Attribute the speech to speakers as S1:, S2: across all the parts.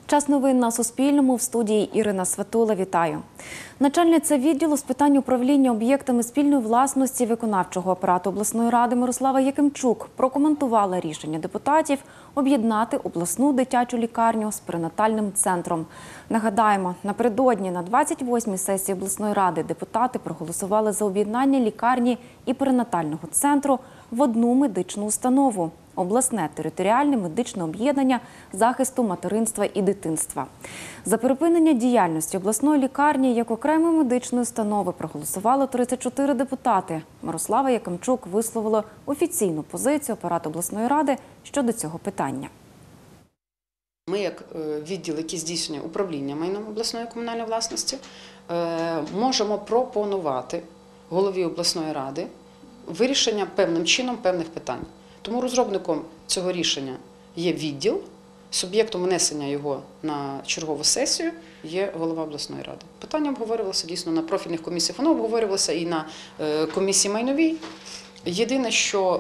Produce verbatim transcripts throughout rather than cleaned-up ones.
S1: Час новин на Суспільному. В студії Ірина Сватула. Вітаю. Начальниця відділу з питань управління об'єктами спільної власності виконавчого апарату обласної ради Мирослава Якимчук прокоментувала рішення депутатів об'єднати обласну дитячу лікарню з перинатальним центром. Нагадаємо, напередодні на двадцять восьмій сесії обласної ради депутати проголосували за об'єднання лікарні і перинатального центру в одну медичну установу – обласне територіальне медичне об'єднання захисту материнства і дитинства. За припинення діяльності обласної лікарні як окремої медичної установи проголосувало тридцять чотири депутати. Мирослава Якимчук висловила офіційну позицію апарату обласної ради щодо цього питання.
S2: Ми, як відділ, який здійснює управління майном обласної комунальної власності, можемо пропонувати голові обласної ради вирішення певним чином певних питань. Тому розробником цього рішення є відділ, суб'єктом внесення його на чергову сесію є голова обласної ради. Питання обговорювалося дійсно на профільних комісіях, воно обговорювалося і на комісії майновій. Єдине, що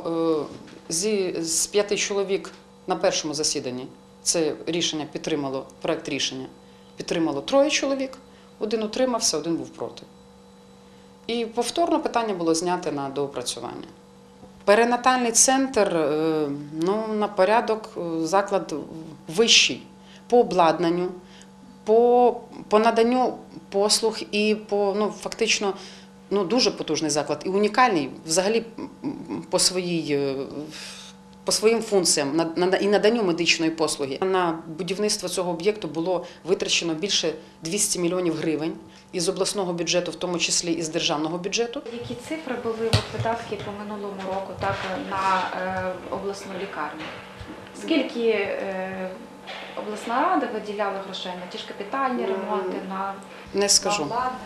S2: з п'яти чоловік на першому засіданні це рішення підтримало, проект рішення підтримало троє чоловік, один утримався, один був проти. І повторно питання було зняте на доопрацювання. Перинатальний центр, ну, на порядок заклад вищий по обладнанню, по, по наданню послуг і по, ну, фактично, ну, дуже потужний заклад і унікальний взагалі по своїй, по своїм функціям і наданню медичної послуги. На будівництво цього об'єкту було витрачено більше двохсот мільйонів гривень із обласного бюджету, в тому числі і з державного бюджету.
S3: Які цифри були от, видатки по минулому року так, на е, обласну лікарню? Скільки е, обласна рада виділяла грошей на ті ж капітальні ремонти, на,
S2: Не скажу.
S3: на обладнання?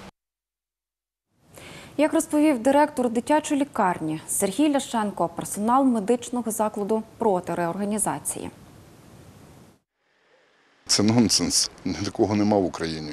S1: Як розповів директор дитячої лікарні Сергій Ляшенко, персонал медичного закладу проти реорганізації.
S4: Це нонсенс, такого нема в Україні.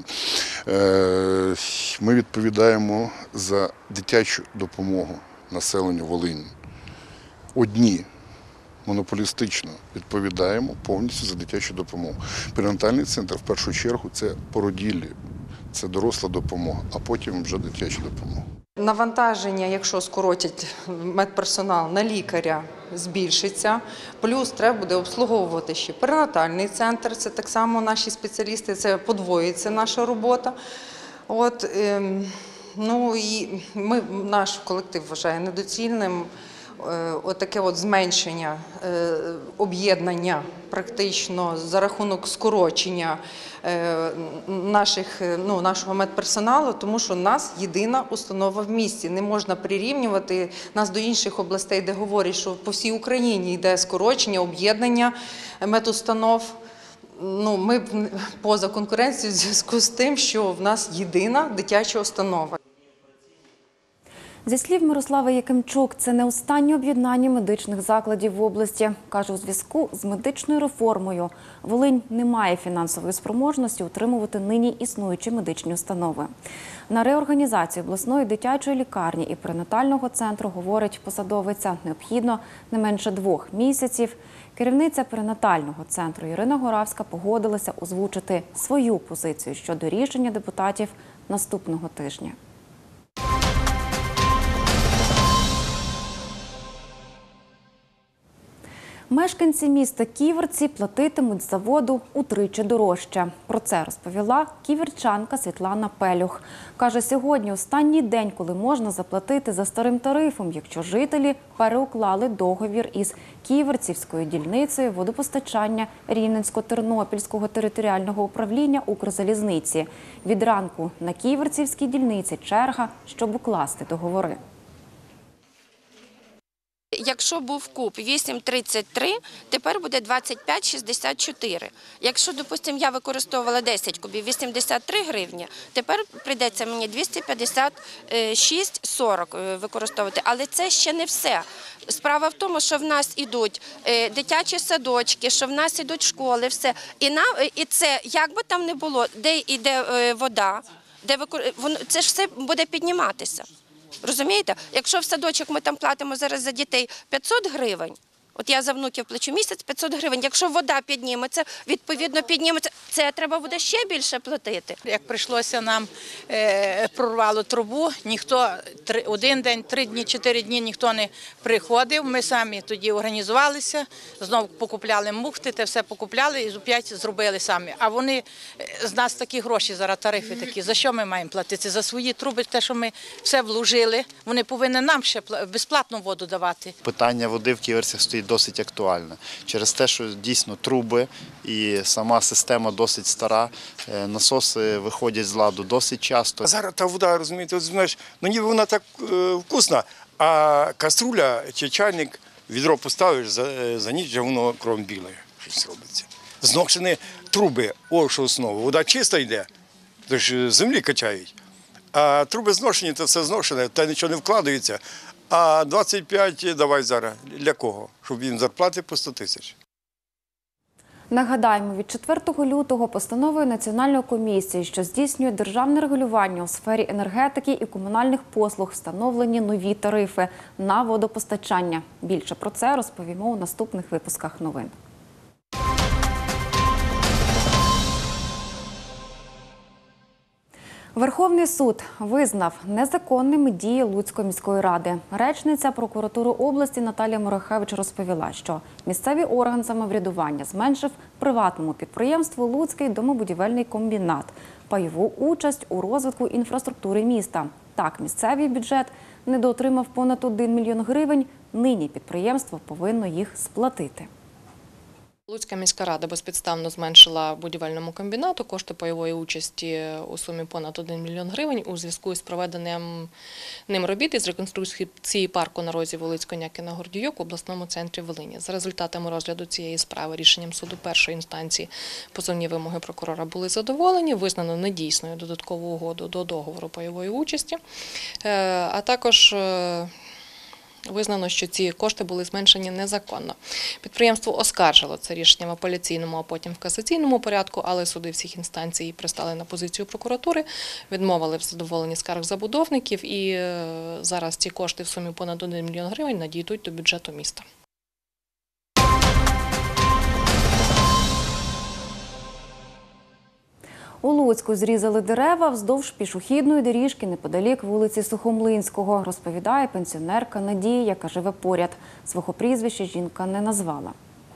S4: Ми відповідаємо за дитячу допомогу населенню Волині. Одні монополістично відповідаємо повністю за дитячу допомогу. Перинатальний центр в першу чергу це породіллі, це доросла допомога, а потім вже дитяча допомога.
S5: Навантаження, якщо скоротять медперсонал на лікаря, збільшиться, плюс треба буде обслуговувати ще перинатальний центр, це так само наші спеціалісти, це подвоїться наша робота. От, ну, і ми, наш колектив вважає недоцільним отаке от зменшення об'єднання практично за рахунок скорочення наших, ну, нашого медперсоналу, тому що в нас єдина установа в місті. Не можна прирівнювати нас до інших областей, де говорять, що по всій Україні йде скорочення, об'єднання медустанов. Ну, ми поза конкуренцією в зв'язку з тим, що в нас єдина дитяча установа.
S1: Зі слів Мирослави Якимчук, це не останнє об'єднання медичних закладів в області. Каже, у зв'язку з медичною реформою Волинь не має фінансової спроможності утримувати нині існуючі медичні установи. На реорганізацію обласної дитячої лікарні і перинатального центру, говорить посадовиця, необхідно не менше двох місяців. Керівниця перинатального центру Ірина Горавська погодилася озвучити свою позицію щодо рішення депутатів наступного тижня. Мешканці міста Ківерці платитимуть за воду утричі дорожче. Про це розповіла ківерчанка Світлана Пелюх. Каже, сьогодні останній день, коли можна заплатити за старим тарифом, якщо жителі переуклали договір із Ківерцівською дільницею водопостачання Рівненсько-Тернопільського територіального управління Укрзалізниці. Від ранку на Ківерцівській дільниці черга, щоб укласти договори.
S6: Якщо був куб вісім тридцять три, тепер буде двадцять п'ять шістдесят чотири. Якщо, допустимо, я використовувала десять кубів, вісімдесят три гривні, тепер прийдеться мені двісті п'ятдесят шість сорок використовувати. Але це ще не все. Справа в тому, що в нас ідуть дитячі садочки, що в нас ідуть школи, все. І, на, і це, як би там не було, де йде вода, де викор... це ж все буде підніматися. Розумієте? Якщо в садочок ми там платимо зараз за дітей п'ятсот гривень, От я за внуків плачу місяць п'ятсот гривень. Якщо вода підніметься, відповідно підніметься, це треба буде ще більше платити.
S7: Як прийшлося нам, е, прорвало трубу, ніхто три, один день, три дні, чотири дні ніхто не приходив. Ми самі тоді організувалися, знову покупляли муфти, те все покупляли і опять зробили самі. А вони е, з нас такі гроші, зараз тарифи такі. За що ми маємо платити? За свої труби, те, що ми все вложили, вони повинні нам ще безплатну воду давати.
S8: Питання води в Ківерцях стоїть досить актуальне. Через те, що дійсно труби і сама система досить стара, насоси виходять з ладу досить часто.
S9: Зараз та вода, розумієте, от, знаєш, ну ніби вона так е, вкусна, а каструля чи чайник, відро поставиш, за, за ніч вже воно кром біле, щось робиться. Зношені труби, о, що основа, вода чиста йде, тож землі качають. А труби зношені, то все зношене, та нічого не вкладається. А двадцять п'ять давай зараз. Для кого? Щоб їм зарплати по сто тисяч.
S1: Нагадаємо, від четвертого лютого постановою Національної комісії, що здійснює державне регулювання у сфері енергетики і комунальних послуг, встановлені нові тарифи на водопостачання. Більше про це розповімо у наступних випусках новин. Верховний суд визнав незаконними дії Луцької міської ради. Речниця прокуратури області Наталія Морохевич розповіла, що місцевий орган самоврядування зменшив приватному підприємству Луцький домобудівельний комбінат пайову участь у розвитку інфраструктури міста. Так, місцевий бюджет недоотримав понад один мільйон гривень. Нині підприємство повинно їх сплатити.
S10: Луцька міська рада безпідставно зменшила будівельному комбінату кошти пайової участі у сумі понад один мільйон гривень у зв'язку з проведенням ним робіт із реконструкції парку на розі вулиць Конякіна-Гордійок в обласному центрі Волині. За результатами розгляду цієї справи рішенням суду першої інстанції позовні вимоги прокурора були задоволені, визнано недійсною додаткову угоду до договору пайової участі, а також визнано, що ці кошти були зменшені незаконно. Підприємство оскаржило це рішення в апеляційному, а потім в касаційному порядку, але суди всіх інстанцій пристали на позицію прокуратури, відмовили в задоволенні скарг забудовників і зараз ці кошти в сумі понад один мільйон гривень надійдуть до бюджету міста.
S1: У Луцьку зрізали дерева вздовж пішохідної доріжки неподалік вулиці Сухомлинського, розповідає пенсіонерка Надія, яка живе поряд. Свого прізвища жінка не назвала.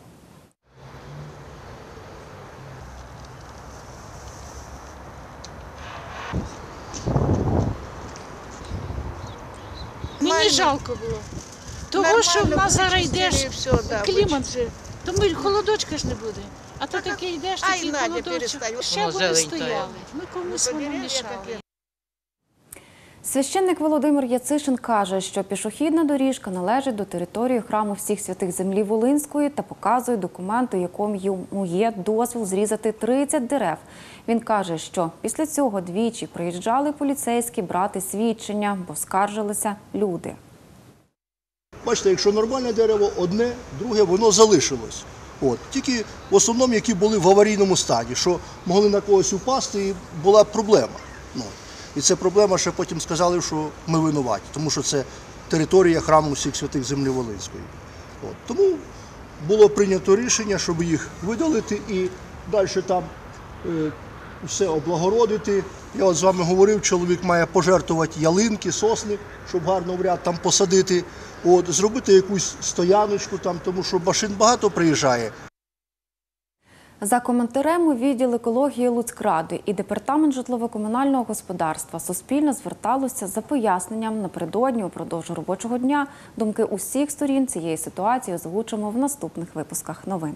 S11: Мені жалко було. Того, що в нас зараз йдеш, клімат же, то ми холодочка ж не буде. А то таке йдеш, такий холодочок, ще буде стояли. Ми комусь воно мішали.
S1: Священник Володимир Яцишин каже, що пішохідна доріжка належить до території храму всіх святих землі Волинської та показує документ, у якому йому є дозвіл зрізати тридцять дерев. Він каже, що після цього двічі приїжджали поліцейські брати свідчення, бо скаржилися люди.
S12: Бачите, якщо нормальне дерево одне, друге, воно залишилось. От. Тільки в основному, які були в аварійному стані, що могли на когось упасти і була проблема. Ну. І це проблема, що потім сказали, що ми винуваті, тому що це територія храму всіх святих землі Волинської. От. Тому було прийнято рішення, щоб їх видалити і далі там е, все облагородити. Я от з вами говорив, чоловік має пожертвувати ялинки, сосни, щоб гарно в ряд там посадити. От, зробити якусь стояночку там, тому що машин багато приїжджає.
S1: За коментарем у відділ екології Луцькради і Департамент житлово-комунального господарства суспільно зверталося за поясненням напередодні упродовж робочого дня. Думки усіх сторін цієї ситуації озвучимо в наступних випусках новин.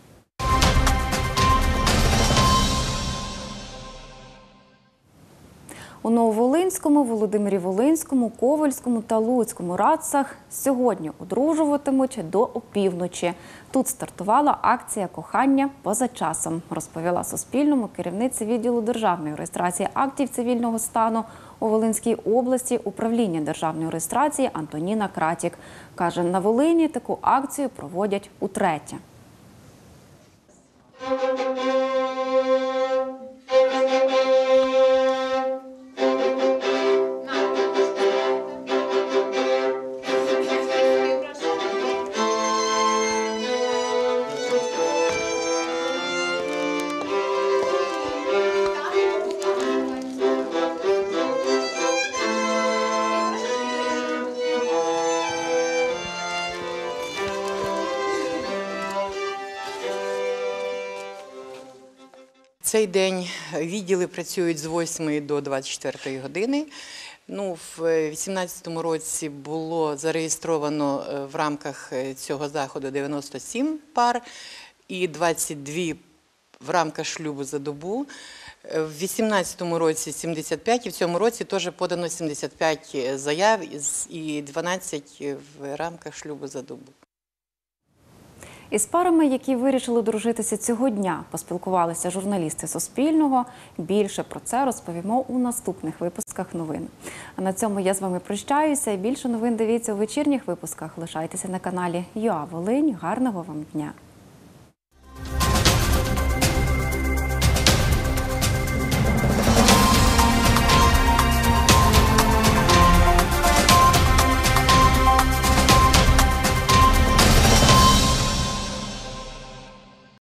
S1: У Нововолинському, Володимирі Волинському, Ковельському та Луцькому радцях сьогодні одружуватимуть до опівночі. Тут стартувала акція «Кохання поза часом», розповіла Суспільному керівниця відділу державної реєстрації актів цивільного стану у Волинській області управління державної реєстрації Антоніна Кратік. Каже, на Волині таку акцію проводять утретє.
S13: цей день відділи працюють з восьмої до двадцять четвертої години. Ну, в дві тисячі вісімнадцятому році було зареєстровано в рамках цього заходу дев'яносто сім пар і двадцять дві в рамках шлюбу за добу. В дві тисячі вісімнадцятому році сімдесят п'ять і в цьому році теж подано сімдесят п'ять заяв і дванадцять в рамках шлюбу за добу.
S1: Із парами, які вирішили одружитися цього дня, поспілкувалися журналісти Суспільного. Більше про це розповімо у наступних випусках новин. А на цьому я з вами прощаюся. Більше новин дивіться у вечірніх випусках. Лишайтеся на каналі ЮА Волинь. Гарного вам дня!